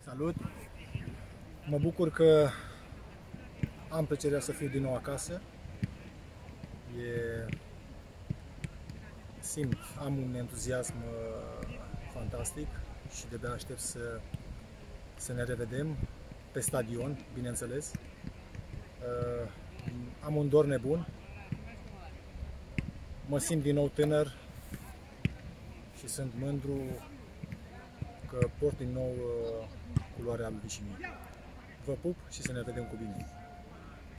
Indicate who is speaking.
Speaker 1: Salut! Mă bucur că am plăcerea să fiu din nou acasă. Am un entuziasm fantastic și de-abia aștept să ne revedem pe stadion, bineînțeles. Am un dor nebun, mă simt din nou tânăr și sunt mândru că port din nou culoarea albă și mie. Vă pup și să ne vedem cu bine!